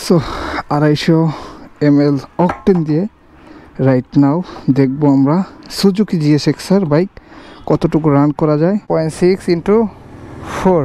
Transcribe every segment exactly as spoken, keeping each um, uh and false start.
So আড়াইশো M L octane দিয়ে right now দেখবো আমরা সুজুকি জিএসএক্স-r বাইক কতটুকু রান করা যায়। Point six into four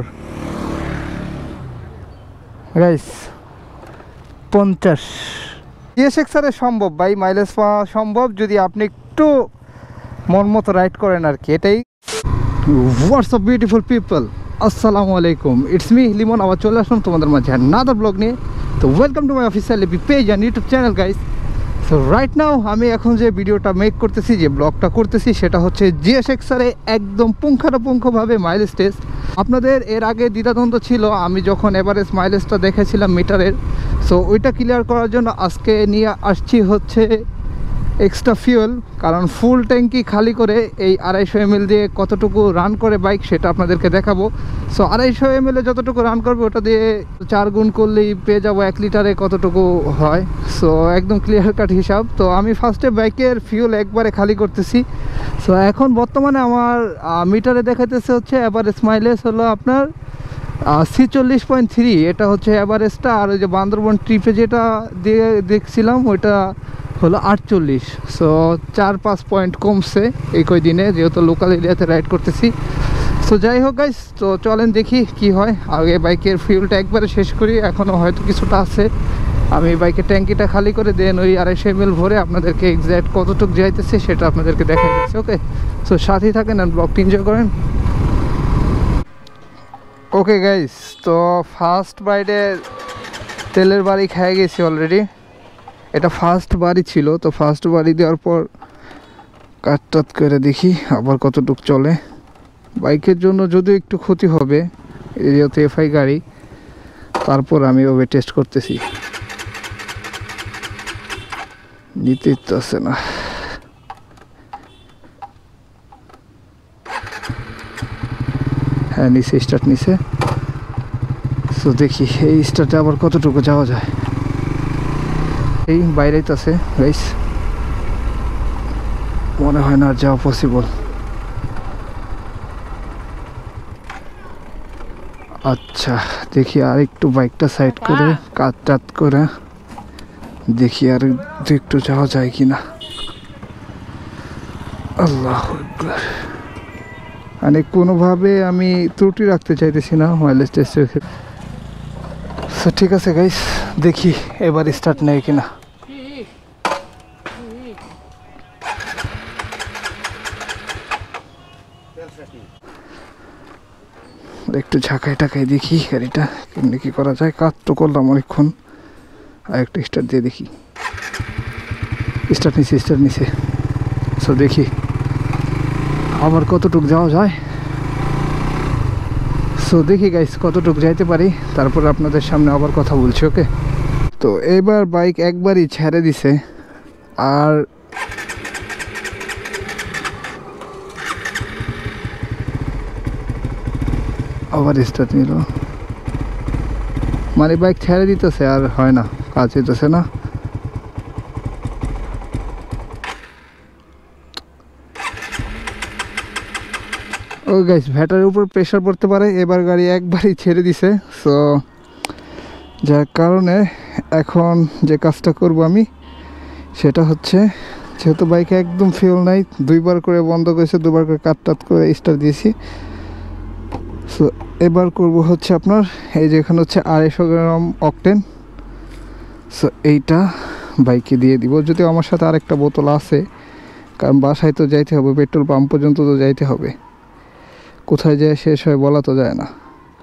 guys পঞ্চাশ। জিএসএক্স-r এ সম্ভব ভাই, মাইলেজ পাওয়া সম্ভব যদি আপনি একটু মন মতো রাইড করেন আর কি। এটাই হোয়াটসঅ্যাপ বিউটিফুল পিপল, আসসালামু আলাইকুম, ইটস মি লিমন। আবার চলে আসলাম তোমাদের মাঝে নাদার ব্লগ নিয়ে। তো welcome to my official AP page and YouTube channel guys. So right now আমি এখন যে ভিডিওটা মেক করতেছি, যে ব্লগটা করতেছি, সেটা হচ্ছে জিএসএক্স-r এ একদম পুঙ্খানুপুঙ্খভাবে মাইলেজ টেস্ট। আপনাদের এর আগে দ্বিধাদ্বন্দ্ব ছিল আমি যখন এভারেজ মাইলেজটা দেখেছিলাম মিটারের, সো ওইটা ক্লিয়ার করার জন্য আজকে নিয়ে আসছি হচ্ছে এক্সট্রা ফিউল। কারণ ফুল ট্যাঙ্কি খালি করে এই আড়াইশো এম এল দিয়ে কতটুকু রান করে বাইক সেটা আপনাদেরকে দেখাবো। সো আড়াইশো এম এল এ যতটুকু রান করবে ওটা দিয়ে চার গুণ করলেই পেয়ে যাবো এক লিটারে কতটুকু হয়। সো একদম ক্লিয়ার কাট হিসাব। তো আমি ফার্স্টে বাইকের ফিউল একবারে খালি করতেছি। সো এখন বর্তমানে আমার মিটারে দেখাইতেছে হচ্ছে অ্যাভারেজ মাইলেজ হলো আপনার ছিচল্লিশ পয়েন্ট থ্রি, এটা হচ্ছে অ্যাভারেজটা। আর ওই যে বান্দরবন ট্রিপে যেটা দিয়ে দেখছিলাম ওইটা হলো আটচল্লিশ। সো চার পাঁচ পয়েন্ট কমছে এই কয়দিনে, যেহেতু লোকাল এরিয়াতে রাইড করতেছি। সো যাই হোক গাইস, তো চলেন দেখি কি হয়। আগে বাইকের ফিউলটা একবারে শেষ করি, এখনও হয়তো কিছুটা আছে। আমি বাইকের ট্যাঙ্কিটা খালি করে দেন ওই আড়াইশো এম এল ভরে আপনাদেরকে এক্স্যাক্ট কতটুকু যাইতেছে সেটা আপনাদেরকে দেখা যাচ্ছে। ওকে, সো সাথেই থাকেন আর ব্লগটি এনজয় করেন। ওকে গাইস, তো ফার্স্ট বাইডে তেলের বাড়ি খেয়ে গেছি অলরেডি। এটা ফার্স্ট বাড়ি ছিল, তো ফার্স্ট বাড়ি দেওয়ার পর কাটটাত করে দেখি আবার কতটুক চলে। বাইকের জন্য যদিও একটু ক্ষতি হবে, যেহেতু এফআই গাড়ি, তারপর আমি ওভাবে টেস্ট করতেছি। নিতে ইচ্ছে না, হ্যাঁ নিচে স্টার্ট নিচে। সো দেখি এই স্টার্টে আবার কতটুকু যাওয়া যায়। এই বাইরেই তো আছে গাইস, মনে হয় না আর যাওয়া পসিবল। আচ্ছা দেখি আর একটু বাইকটা সাইড করে কাট টাত করে দেখি আর একটু যাওয়া যায় কিনা। আল্লাহু আকবার। মানে কোনোভাবে আমি ত্রুটি রাখতে চাইতেছি না মাইলেজ টেস্টের ক্ষেত্রে। সো ঠিক আছে গাইস, দেখি এবার স্টার্ট নেয় কিনা। একটু ঝাঁকাই টাকাই দেখি গাড়িটা কেমনি কি করা যায়। কাজ তো করলাম অনেকক্ষণ, আর একটু স্টার্ট দিয়ে দেখি। স্টার্ট নিচে স্টার্ট নিচে। সো দেখি আবার কতটুক যাওয়া যায়। সো দেখি গাইস কতটুক যাইতে পারি, তারপর আপনাদের সামনে আবার কথা বলছি। ওকে, তো এবার বাইক একবারই ছেড়ে দিছে, আর আবার স্টার্ট নিল। মানে বাইক ছেড়ে দিতেছে আর হয় না, কাজ হইতেছে না। ও গাইস, ব্যাটারির উপর প্রেশার পড়তে পারে। এবার গাড়ি একবারই ছেড়ে দিছে। সো যার কারণে এখন যে কাজটা করব আমি, সেটা হচ্ছে যেহেতু বাইকে একদম ফিউল নাই, দুইবার করে বন্ধ করেছে, দুবার করে কাট টাত করে স্টার্ট দিয়েছি। সো এবার করব হচ্ছে আপনার এই যে এখানে হচ্ছে আড়াইশো গ্রাম অকটেন। সো এইটা বাইকে দিয়ে দিব, যদিও আমার সাথে আরেকটা বোতল আছে, কারণ বাসায় তো যাইতে হবে, পেট্রোল পাম্প পর্যন্ত তো যাইতে হবে, কোথায় যায় শেষ হয় বলা তো যায় না।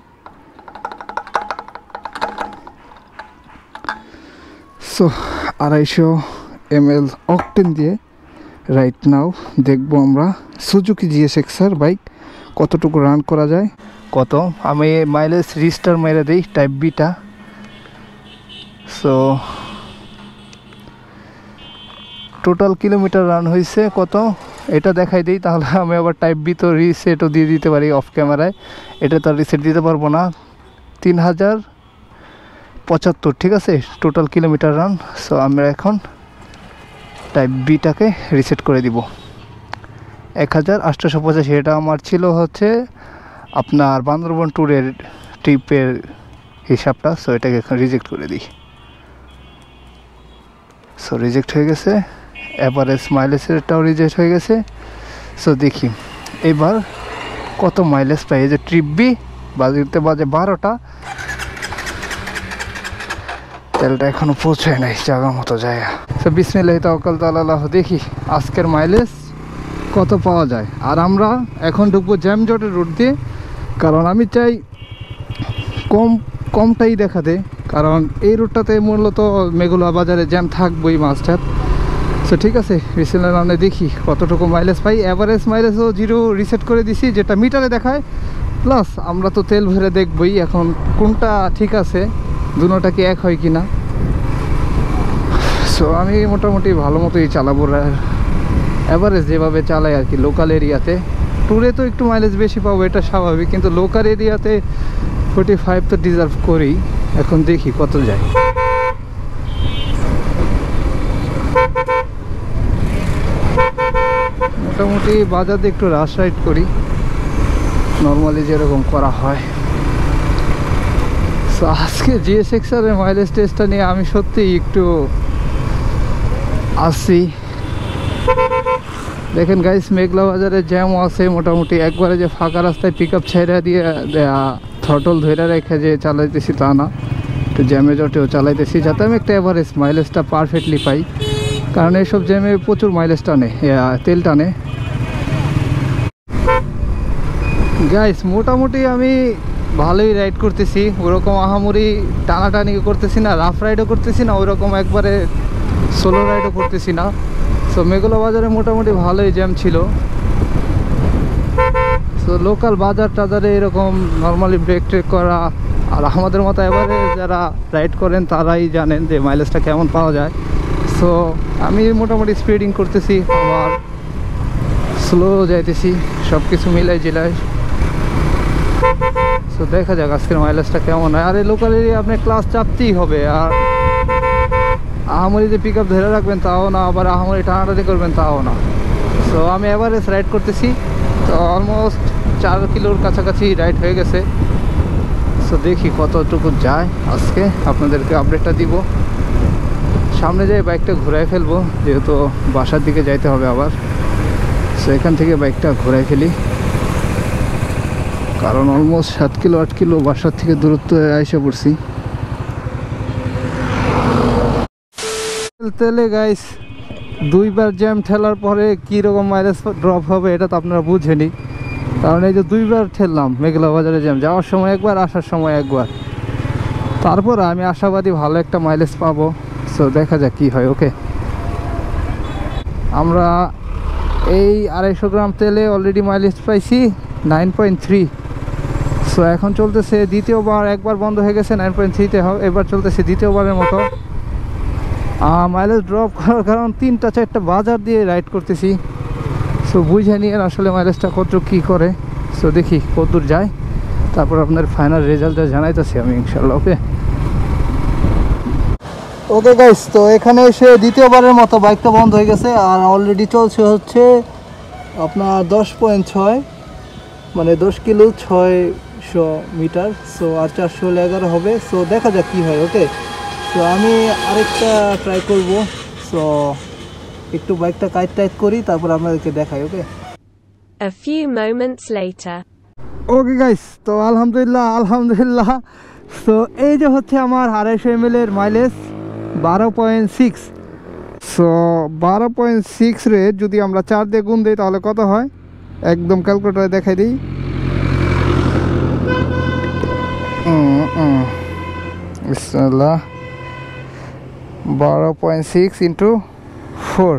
সো আড়াইশো এম এল অকটেন দিয়ে রাইট নাও দেখবো আমরা সুজুকি জিএসএক্স-r বাইক কতটুকু রান করা যায়। কত আমি মাইলেজ রিস্টার মেরে দিই টাইপ বিটা। সো টোটাল কিলোমিটার রান হয়েছে কত এটা দেখাই দিই, তাহলে আমি আবার টাইপ বি তো রিসেটও দিয়ে দিতে পারি অফ ক্যামেরায়। এটা তো রিসেট দিতে পারবো না। তিন হাজার পঁচাত্তর, ঠিক আছে টোটাল কিলোমিটার রান। সো আমরা এখন টাইপ বিটাকে রিসেট করে দিব এক হাজার আটশোশো পঁচাশি। এটা আমার ছিল হচ্ছে আপনার বান্দরবন ট্যুরের ট্রিপের হিসাবটা। সো এটাকে এখন রিজেক্ট করে দিই। সো রিজেক্ট হয়ে গেছে, এভারেজ মাইলেজেরটাও রিজেক্ট হয়ে গেছে। সো দেখি এবার কত মাইলেজ পাই। এই যে ট্রিপ বি বাজতে বাজে বারোটা, তেলটা এখনো পৌঁছায় নাই জায়গা মতো জায়গা। সো বিসমিল্লাহি তাওয়াক্কালতু আলাল্লাহ, দেখি আজকের মাইলেজ কত পাওয়া যায়। আর আমরা এখন ঢুকবো জ্যামজটের রুট দিয়ে, কারণ আমি চাই কম কমটাই দেখাতে, কারণ এই রুটটাতে মূলত মেঘলা বাজারে জ্যাম থাকবোই মাস্টার। সো ঠিক আছে, বিসমিল্লাহ নামে দেখি কতটুকু মাইলেজ পাই। অ্যাভারেজ মাইলেজও জিরো রিসেট করে দিছি, যেটা মিটারে দেখায়। প্লাস আমরা তো তেল ভরে দেখবই এখন কোনটা ঠিক আছে, দুটোটা কি এক হয় কি না। সো আমি মোটামুটি ভালো মতোই চালাবো, অ্যাভারেজ যেভাবে চালাই আর কি লোকাল এরিয়াতে। ট্যুরে তো একটু মাইলেজ বেশি পাবো, এটা স্বাভাবিক, কিন্তু লোকাল এরিয়াতে ফোর্টি ফাইভ তো ডিজার্ভ করি। এখন দেখি কত যায়। মোটামুটি বাজারে একটু রাশ রাইড করি, নর্মালি যেরকম করা হয়। সো আজকে জিএসএক্স-r এর মাইলেজ টেস্টটা নিয়ে আমি সত্যিই একটু আসছি। দেখেন গাইস, মেঘলা বাজারে জ্যামও আছে মোটামুটি। একবারে যে ফাঁকা রাস্তায় পিক আপ ছেড়ে দিয়ে থ্রটল ধরে রেখে যে চালাইতেছি তা না, একটু জ্যামে জটেও চালাইতেছি, যাতে আমি একটা অ্যাভারেজ মাইলেজটা পারফেক্টলি পাই। কারণ এইসব জ্যামে প্রচুর মাইলেজ টানে, তেল টানে গাইস। মোটামুটি আমি ভালোই রাইড করতেছি, ওরকম আহামরি টানাটানি করতেছি না, রাফ রাইডও করতেছি না, ওইরকম একবারে সোলো রাইডও করতেছি না। সো মেঘলা বাজারে মোটামুটি ভালোই জ্যাম ছিল। সো লোকাল বাজার টাজারে এরকম নর্মালি ব্রেক ট্রেক করা, আর আমাদের মতো এবারে যারা রাইড করেন তারাই জানেন যে মাইলেজটা কেমন পাওয়া যায়। সো আমি মোটামুটি স্পিডিং করতেছি, আবার স্লো যাইতেছি, সব কিছু মিলাই জিলাই। সো দেখা যাক আজকের মাইলেজটা কেমন হয়। আর এই লোকাল এরিয়া আপনি ক্লাস চাপতেই হবে, আর আহামরি যে পিক আপ ধরে রাখবেন তাও না, আবার আহামরি টানাটানি করবেন তাও না। সো আমি এভারেজ রাইড করতেছি, তো অলমোস্ট চার কিলোর কাছাকাছি রাইড হয়ে গেছে। সো দেখি কতটুকু যায়, আজকে আপনাদেরকে আপডেটটা দিব। সামনে যাই বাইকটা ঘুরাই ফেলবো, যেহেতু বাসার দিকে যাইতে হবে আবার। সো এখান থেকে বাইকটা ঘুরাই ফেলি, কারণ অলমোস্ট সাত কিলো আট কিলো বাসার থেকে দূরত্ব এসে পড়ছি। তেলে গাইস দুইবার জ্যাম ঠেলার পরে কীরকম মাইলেজ ড্রপ হবে এটা তো আপনারা বুঝেনি, কারণ এই যে দুইবার ঠেললাম মেঘলা বাজারে জ্যাম, যাওয়ার সময় একবার আসার সময় একবার। তারপর আমি আশাবাদী ভালো একটা মাইলেজ পাবো। সো দেখা যাক কী হয়। ওকে, আমরা এই আড়াইশো গ্রাম তেলে অলরেডি মাইলেজ পাইছি নাইন পয়েন্ট থ্রি। সো এখন চলতেছে দ্বিতীয়বার, একবার বন্ধ হয়ে গেছে নাইন পয়েন্ট থ্রিতে, এবার চলতেছে দ্বিতীয়বারের মতো। মাইলেজ ড্রপ করার কারণ তিনটা চারটা বাজার দিয়ে রাইড করতেছি। সো বুঝে নিয়ে আসলে মাইলেজটা কত কী করে। সো দেখি কতদূর যায়, তারপর আপনার ফাইনাল রেজাল্টটা জানাইতেছি আমি ইনশাল্লাহ। ওকে ওকে গাইস, তো এখানে এসে দ্বিতীয়বারের মতো বাইকটা বন্ধ হয়ে গেছে, আর অলরেডি চলছে হচ্ছে আপনার দশ পয়েন্ট ছয়, মানে দশ কিলো ছয়শো মিটার। সো আর চারশো এগারো হবে। সো দেখা যাক কী হয়। ওকে, সো আমি আরেকটা ট্রাই করব। সো একটু বাইকটা কাইট টাইট করি, তারপর আপনাদেরকে দেখাই। Okay, A few moments later. Okay guys, তো আলহামদুলিল্লাহ আলহামদুলিল্লাহ সো এই যে হচ্ছে আমার আড়াইশো এম এল এর মাইলেজ বারো পয়েন্ট সিক্স। সো বারো পয়েন্ট সিক্স রে যদি আমরা চার দিয়ে গুণ দিই তাহলে কত হয়, একদম ক্যালকুলেটারে দেখাই দিই। বিসমিল্লাহ, বারো point six into four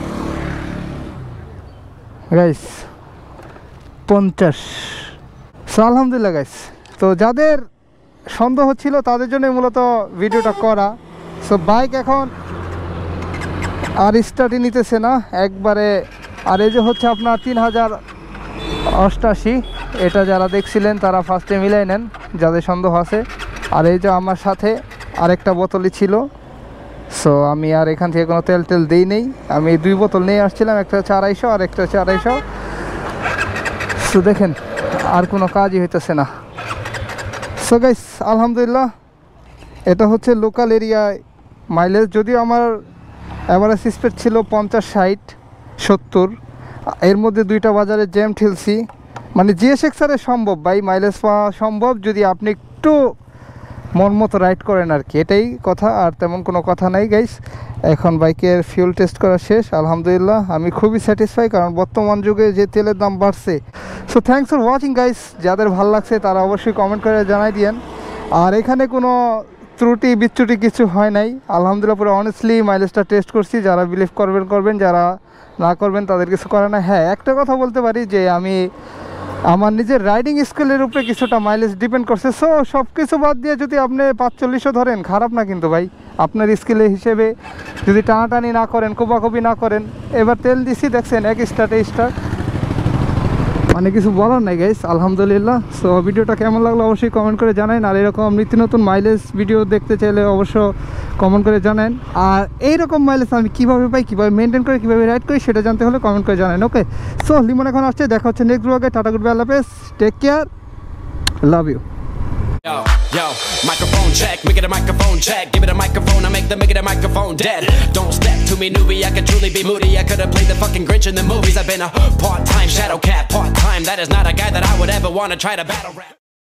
guys পঞ্চাশ। সো আলহামদুলিল্লাহ গাইস, তো যাদের সন্দেহ হচ্ছিল তাদের জন্য মূলত ভিডিওটা করা। সো বাইক এখন আর স্টার্টই নিতেছে না একবারে। আর এই যে হচ্ছে আপনার তিন হাজার অষ্টাশি, এটা যারা দেখছিলেন তারা ফার্স্টে মিলাই নেন যাদের সন্দেহ আছে। আর এই যে আমার সাথে আরেকটা বোতলই ছিল। সো আমি আর এখান থেকে কোনো তেল তেল দিই নেই, আমি দুই বোতল নিয়ে আসছিলাম, একটা হচ্ছে আড়াইশো আর একটা হচ্ছে আড়াইশো। সো দেখেন আর কোনো কাজই হইতেছে না। সো গাইস আলহামদুলিল্লাহ, এটা হচ্ছে লোকাল এরিয়ায় মাইলেজ। যদিও আমার অ্যাভারেজ স্পিড ছিল পঞ্চাশ ষাট সত্তর, এর মধ্যে দুইটা বাজারে জ্যাম ঠেলছি। মানে জিএসএক্স-r সম্ভব ভাই মাইলেজ পাওয়া সম্ভব যদি আপনি একটু মন মতো রাইড করেন আর কি, এটাই কথা, আর তেমন কোনো কথা নাই গাইস। এখন বাইকের ফিউল টেস্ট করা শেষ, আলহামদুলিল্লাহ আমি খুবই স্যাটিসফাই, কারণ বর্তমান যুগে যে তেলের দাম বাড়ছে। So thanks for watching guys, যাদের ভালো লাগছে তারা অবশ্যই কমেন্ট করে জানাই দিয়েন। আর এখানে কোনো ত্রুটি বিচ্যুটি কিছু হয় নাই, আলহামদুলিল্লাহ পুরো অনেস্টলি মাইলেজটা টেস্ট করছি। যারা বিলিভ করবেন করবেন, যারা না করবেন তাদের কিছু করে না। হ্যাঁ, একটা কথা বলতে পারি যে আমি আমার নিজের রাইডিং স্কিলের উপরে কিছুটা মাইলেজ ডিপেন্ড করছে। সো সব কিছু বাদ দিয়ে যদি আপনি পাঁচচল্লিশও ধরেন, খারাপ না কিন্তু ভাই, আপনার স্কিলের হিসেবে যদি টানাটানি না করেন, কোপাকুপি না করেন। এবার তেল দিছি দেখছেন এক স্টার্টে স্টার্ট, মানে কিছু বলার নাই গাইস, আলহামদুলিল্লাহ। সো ভিডিওটা কেমন লাগলো অবশ্যই কমেন্ট করে জানান, আর এরকম নিত্য নতুন মাইলেজ ভিডিও দেখতে চাইলে অবশ্য কমেন্ট করে জানান। আর এইরকম মাইলেজ আমি কীভাবে পাই, কীভাবে মেনটেন করি, কীভাবে রাইড করি, সেটা জানতে হলে কমেন্ট করে জানান। ওকে, সো লিমন এখন আসছে, দেখা হচ্ছে নেক্সট ব্লগে। টাটা, গুড বাই, আল্লাহ হাফেজ, take care, love you. Yo, yo, microphone check, make it a microphone check. Give it a microphone, I make the make it a microphone dead. Don't step to me, newbie, I could truly be moody. I could have played the fucking Grinch in the movies. I've been a part-time shadow cat, part-time. That is not a guy that I would ever want to try to battle rap.